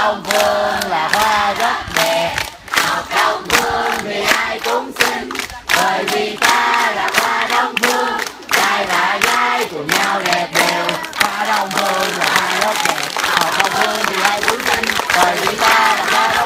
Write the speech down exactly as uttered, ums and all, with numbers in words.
đông phương là hoa rất đẹp. Học đông phương thì ai cũng xinh, bởi vì ta là hoa đông phương. Trai và gái cùng nhau đẹp đều, hoa đông phương là hoa rất đẹp. Học đông phương thì ai cũng xinh, bởi vì ta là hoa đông phương.